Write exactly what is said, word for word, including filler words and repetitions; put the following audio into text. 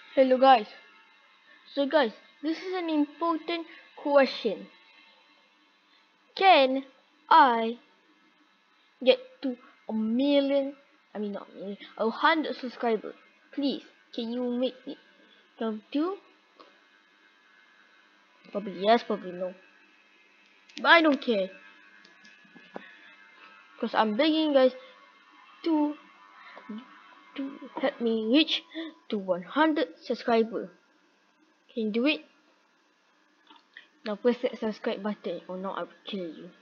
Hello guys. So guys, this is an important question. Can I get to a million, I mean not a million, a hundred subscribers? Please, can you make it come to? Probably yes, probably no. But I don't care. Because I'm begging guys to to help me reach to one hundred subscribers. Can you do it? Now press that subscribe button or not I will kill you.